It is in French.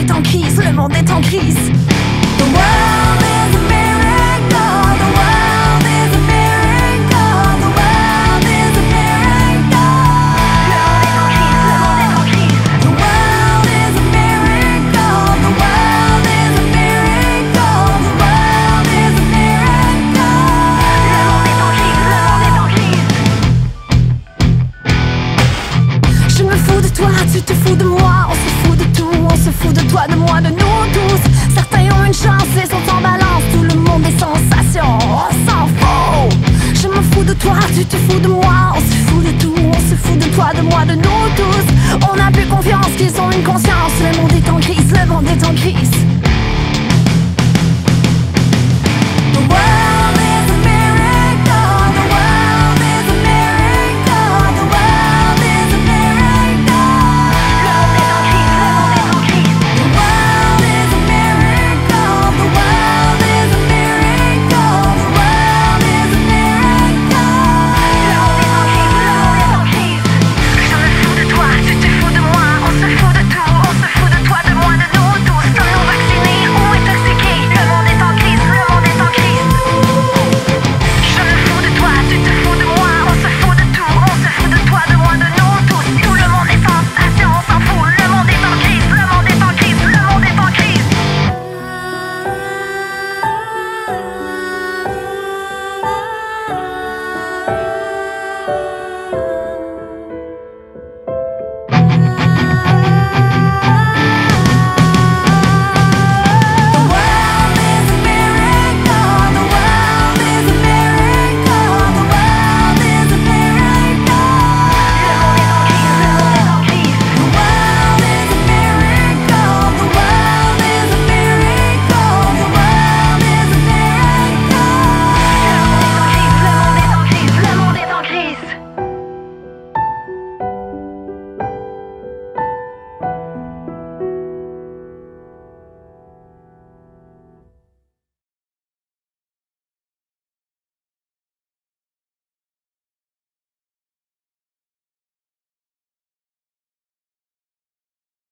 est en crise, le monde est en crise. The world is a miracle, the world is a miracle, the world is a miracle. Le monde est en crise, le monde est en crise. The world is a miracle, the world is a miracle, the world is a miracle. Je me fous de toi, tu te fous de moi, on se fout de tout, on se fout de toi, de moi, de nous tous. Certains ont une chance et sont en balance, tout le monde est sensation, on s'en fout. Je me fous de toi, tu te fous de moi, on se fout de tout, on se fout de toi, de moi, de nous tous. On n'a plus confiance qu'ils ont une conscience, le monde est en crise, le monde est en crise.